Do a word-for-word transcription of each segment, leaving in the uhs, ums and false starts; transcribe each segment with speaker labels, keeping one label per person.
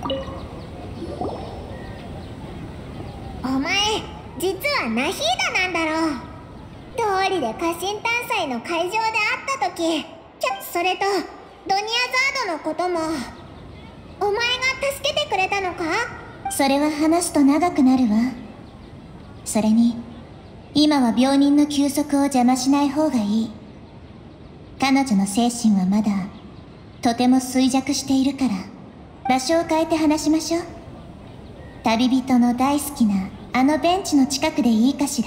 Speaker 1: お前実はナヒーダなんだろう。通りで家臣探査の会場で会った時、ちょそれとドニアザードのこともお前が助けてくれたのか？
Speaker 2: それは話すと長くなるわ。それに今は病人の休息を邪魔しない方がいい。彼女の精神はまだとても衰弱しているから、場所を変えて話しましょう。旅人の大好きなあのベンチの近くでいいかしら。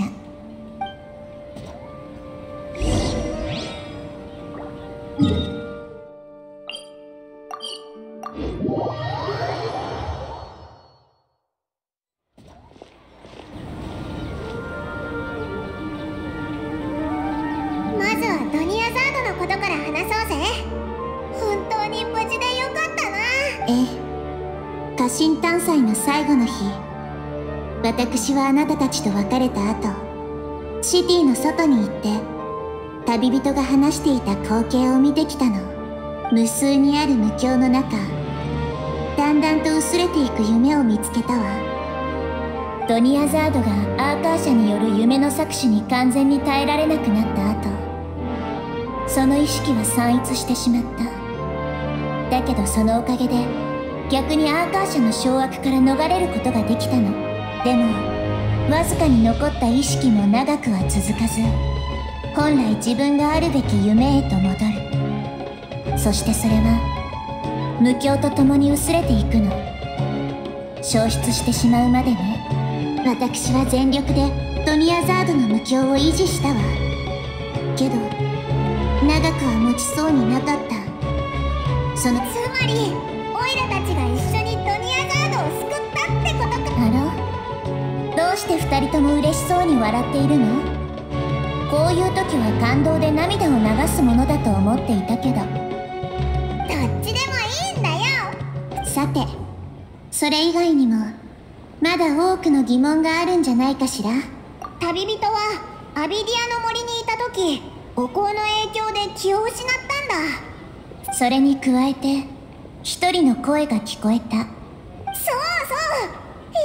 Speaker 1: まずはドニアザードのことから話そうぜ。本当に無事でよかったな。
Speaker 2: ええ、家臣探査の最後の日、私はあなたたちと別れた後、シティの外に行って旅人が話していた光景を見てきたの。無数にある無境の中、だんだんと薄れていく夢を見つけたわ。ドニアザードがアーカーシャによる夢の搾取に完全に耐えられなくなった後、その意識は散逸してしまった。だけどそのおかげで逆にアーカーシャの掌握から逃れることができたの。でもわずかに残った意識も長くは続かず、本来自分があるべき夢へと戻る。そしてそれは無境と共に薄れていくの。消失してしまうまでね。私は全力でドニアザードの無境を維持したわ。けど長くは持ちそうになかった。その
Speaker 1: つまりオイラたちが一緒にドニアザードを救ったってことか。
Speaker 2: あら、どうして二人とも嬉しそうに笑っているの？こういう時は感動で涙を流すものだと思っていたけど。
Speaker 1: どっちでもいいんだよ。
Speaker 2: さて、それ以外にもまだ多くの疑問があるんじゃないかしら。
Speaker 1: 旅人はアビディアの森にいた時、お香の影響で気を失ったんだ。
Speaker 2: それに加えて一人の声が聞こえた。
Speaker 1: そうそう、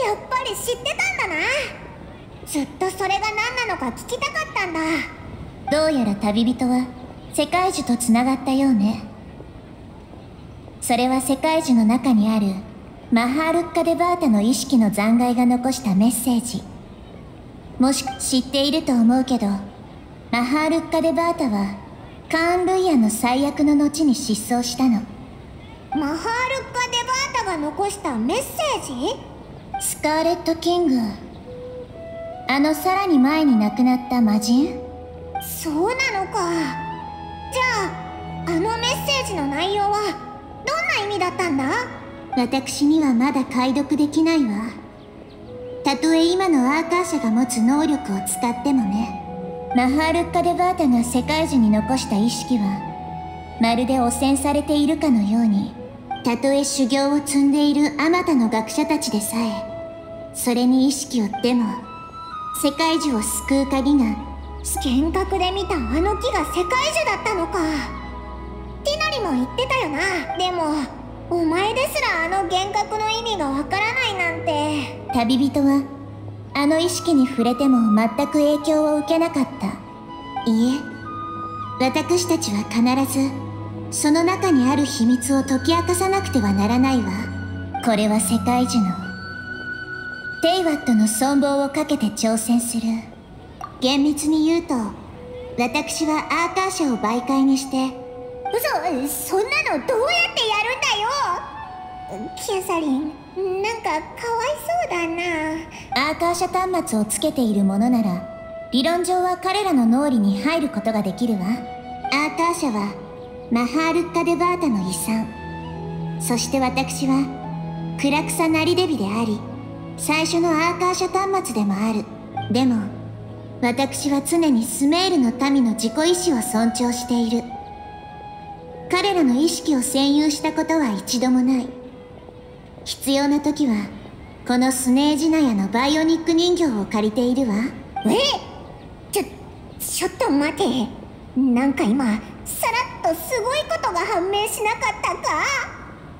Speaker 1: やっぱり知ってたんだな。ずっとそれが何なのか聞きたかったんだ。
Speaker 2: どうやら旅人は世界樹とつながったようね。それは世界樹の中にあるマハールッカ・デバータの意識の残骸が残したメッセージ。もし知っていると思うけど、マハールッカ・デバータはカーン・ルイヤの最悪の後に失踪したの。
Speaker 1: マハールッカ・デバータが残したメッセージ？
Speaker 2: スカーレット・キング、あのさらに前に亡くなった魔人？
Speaker 1: そうなのか。じゃああのメッセージの内容はどんな意味だったんだ？
Speaker 2: 私にはまだ解読できないわ。たとえ今のアーカーシャが持つ能力を使ってもね。マハールッカ・デバータが世界樹に残した意識はまるで汚染されているかのように、たとえ修行を積んでいるあまたの学者たちでさえそれに意識をっても世界樹を救う鍵が。
Speaker 1: 幻覚で見たあの木が世界樹だったのか。ティナリも言ってたよな。でもお前ですらあの幻覚の意味がわからないなんて。
Speaker 2: 旅人はあの意識に触れても全く影響を受けなかった。いいえ、私たちは必ずその中にある秘密を解き明かさなくてはならないわ。これは世界樹のテイワットの存亡をかけて挑戦する。厳密に言うと私はアーカーシャを媒介にして。
Speaker 1: 嘘、そんなのどうやってやるんだよ。キャサリン、なんかかわいそうだな。
Speaker 2: アーカーシャ端末をつけているものなら理論上は彼らの脳裏に入ることができるわ。アーカーシャはマハールッカ・デバータの遺産。そして私はクラクサ・ナリデビであり最初のアーカーシャ端末でもある。でも私は常にスメールの民の自己意志を尊重している。彼らの意識を占有したことは一度もない。必要な時はこのスネージナヤのバイオニック人形を借りているわ。
Speaker 1: え？ちょ、ちょっと待て。なんか今さらっとすごいことが判明しなかったか？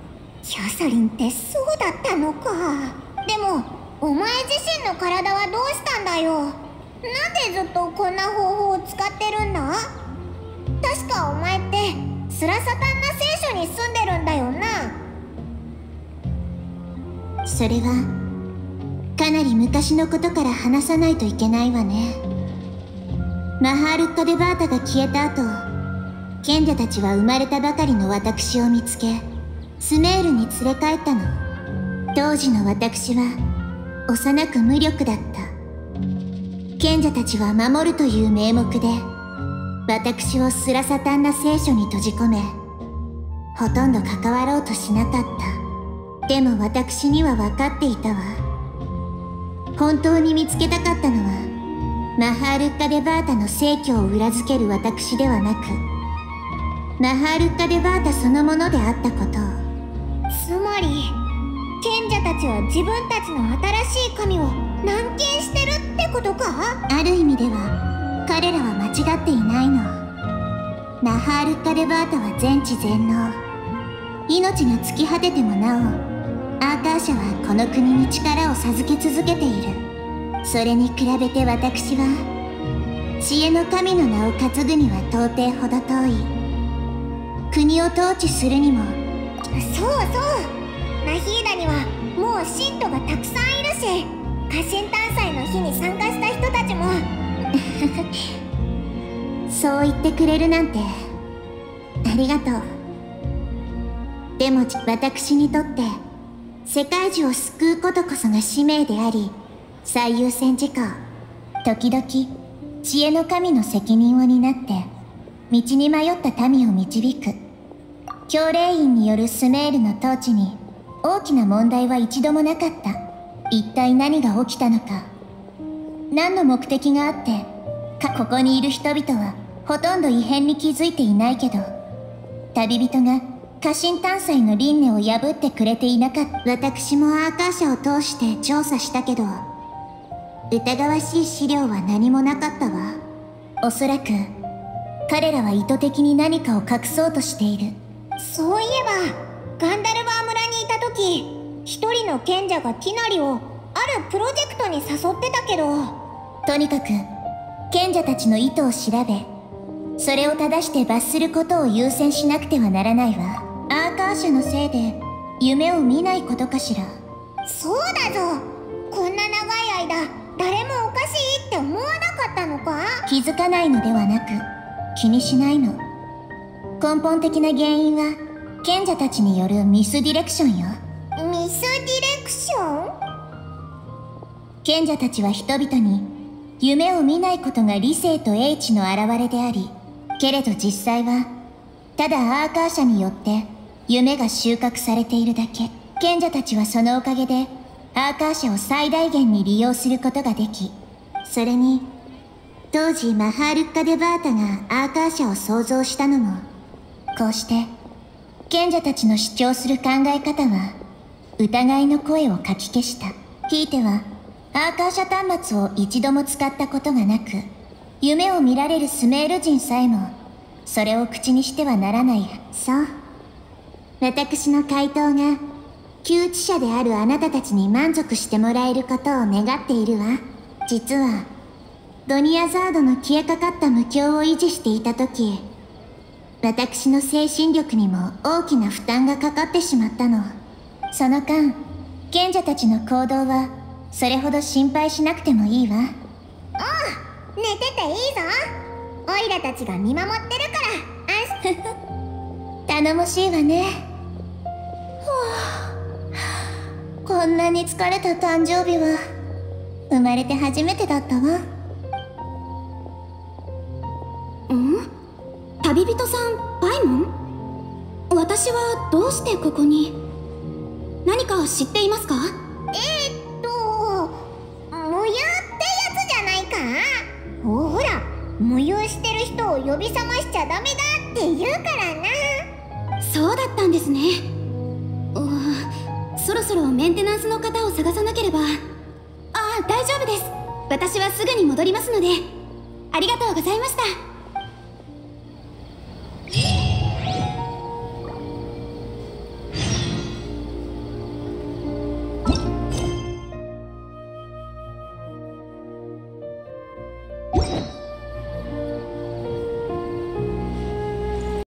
Speaker 1: キャサリンってそうだったのか。でもお前自身の体はどうしたんだよ。なんでずっとこんな方法を使ってるんだ。確かお前ってスラサタンナ聖書に住んでるんだよな。
Speaker 2: それはかなり昔のことから話さないといけないわね。マハールッカ・デ・バータが消えた後、賢者たちは生まれたばかりの私を見つけ、スメールに連れ帰ったの。当時の私は幼く無力だった。賢者たちは守るという名目で私をスラサタンナ聖書に閉じ込め、ほとんど関わろうとしなかった。でも私には分かっていたわ。本当に見つけたかったのはマハールッカ・デ・バータの聖教を裏付ける私ではなく、マハールッカ・デ・バータそのものであったことを。
Speaker 1: つまり賢者たちは自分たちの新しい神を軟禁してるってことか。
Speaker 2: ある意味では彼らは間違っていないの。マハールッカ・デ・バータは全知全能。命が尽き果ててもなおアーカーシャはこの国に力を授け続けている。それに比べて私は知恵の神の名を担ぐには到底程遠い。国を統治するにも。
Speaker 1: そうそう、ナヒーダにはもう信徒がたくさんいるし、家臣誕祭の日に参加した人たちも
Speaker 2: そう言ってくれるなんてありがとう。でも私にとって世界中を救うことこそが使命であり最優先事項。時々知恵の神の責任を担って道に迷った民を導く。教霊院によるスメールの統治に大きな問題は一度もなかった。一体何が起きたのか、何の目的があってか。ここにいる人々はほとんど異変に気づいていないけど、旅人が家臣誕祭の輪廻を破ってくれていなかった。私もアーカーシャを通して調査したけど疑わしい資料は何もなかったわ。おそらく彼らは意図的に何かを隠そうとしている。
Speaker 1: そういえばガンダルバー村にいた時、一人の賢者がティナリをあるプロジェクトに誘ってたけど。
Speaker 2: とにかく賢者たちの意図を調べ、それを正して罰することを優先しなくてはならないわ。アーカーシャのせいで夢を見ないことかしら。
Speaker 1: そうだぞ、こんな長い間誰もおかしいって思わなかったのか。
Speaker 2: 気づかないのではなく気にしないの。根本的な原因は賢者たちによるミスディレクションよ。
Speaker 1: ミスディレクション。
Speaker 2: 賢者たちは人々に夢を見ないことが理性と英知の表れであり、けれど実際はただアーカーシャによって夢が収穫されているだけ。賢者たちはそのおかげでアーカーシャを最大限に利用することができ、それに当時マハールッカ・デ・バータがアーカーシャを創造したのもこうして賢者たちの主張する考え方は疑いの声をかき消した。ひいてはアーカーシャ端末を一度も使ったことがなく、夢を見られるスメール人さえもそれを口にしてはならない。そう、私の回答が旧知者であるあなたたちに満足してもらえることを願っているわ。実はドニアザードの消えかかった無境を維持していた時、私の精神力にも大きな負担がかかってしまったの。その間賢者たちの行動はそれほど心配しなくてもいいわ。
Speaker 1: おう、寝てていいぞ。オイラたちが見守ってるから安心
Speaker 2: 頼もしいわね。はあ、こんなに疲れた誕生日は生まれて初めてだったわ。
Speaker 3: ん？旅人さん、パイモン？私はどうしてここに？何か知っていますか？
Speaker 1: えー、っと無憂ってやつじゃないか。ほら、無憂してる人を呼び覚ましちゃダメだって言うからな。
Speaker 3: そうだったんですね。うそろそろメンテナンスの方を探さなければ。ああ、大丈夫です。私はすぐに戻りますので。ありがとうございました。